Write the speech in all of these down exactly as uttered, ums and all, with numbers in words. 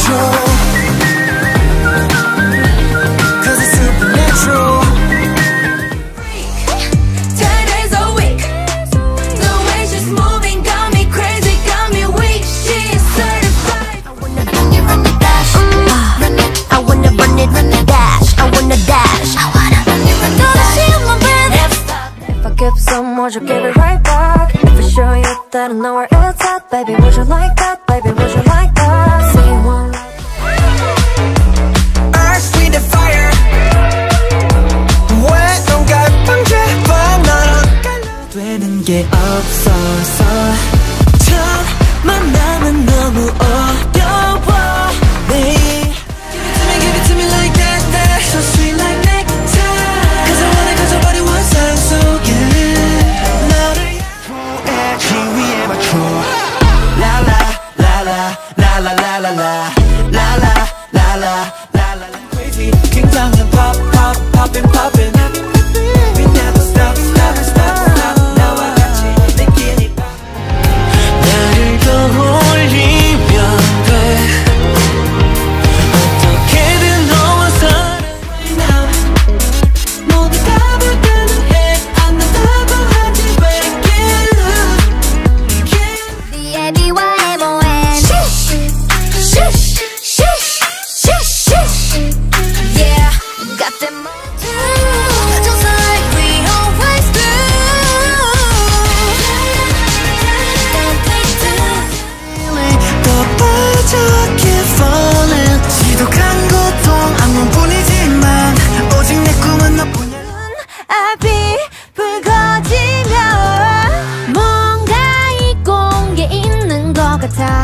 control, 'cause it's supernatural. ten days a week, the way she's moving got me crazy, got me weak. She's certified. I wanna run it, run it, dash. Run it. I wanna run it, run it, dash. I wanna dash. I wanna run it, run it, dash. Feel my breath. If I give some more, you'll give it right back. If I show you that I know where it's at, baby, would you like that? Baby, would you like that? See one. Earth, wind and fire. 왜 넌가 방제봐 나랑 되는 게 없어서 첫 만남은 너무 어려워. Give it to me, give it to me like that, that. So sweet like nectar. 'Cause I wanna, 'cause your body was so so good. 너를 지 위에 맞춰. La la la la la la la la la la la la la la la crazy. 굉장한 pop pop poppin' poppin'. We never stop stop stop stop. 나와 같이 느끼니 나를 떠올리면 돼. 어떻게든 너와 살아 right now. 모두 다 불가능해. 안 된다고 하지 왜 길러. D A B Y M O N. Shush, shush, shush, shush, shush. Yeah, got them all too, just like we always do. Don't think too. 더 빠져 keep falling. 지독한 고통 악몽뿐이지만 오직 내 꿈은 너뿐이야. 앞이 붉어지면 뭔가 잊고 온 게 있는 것 같아.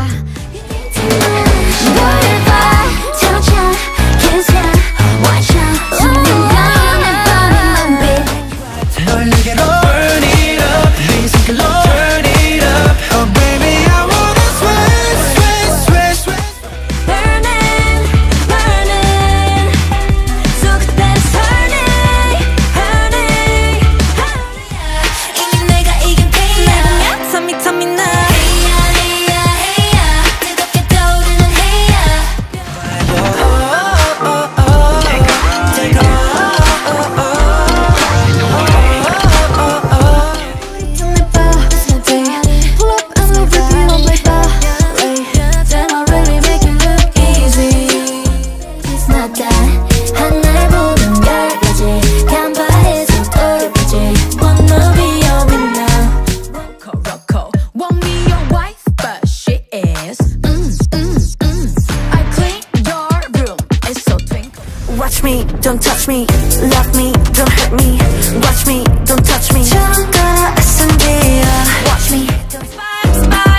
너를 봐, touch ya, kiss ya, watch ya. 순간에 빠른 빛. 널 내게로 burn it up, 네 손길로 turn it up. Oh baby I wanna sweat, sweat, sweat, sweat. Burning, burning. So 그대로 turning, turning, turning. 이긴 내가 이긴 패야. 텀이 텀이 나. 헤이야 헤이야 헤이야. 뜨겁게 떠오르는 헤이야. Take off. Don't let go, it's my day. Pull up and we'll rip you on my ballet. Then I'll really make it look easy. It's not that. 하늘 보면 열까지 간파해서 떠오르지. Wanna be your winner. Rocco, Rocco, want me your wife, but she is. Mm, mm, mm. I clean your room, it's so twinkle. Watch me, don't touch me. Love me, don't hurt me. Watch me, don't touch me. 정거라 S and D야. Watch me. Don't fight, fight.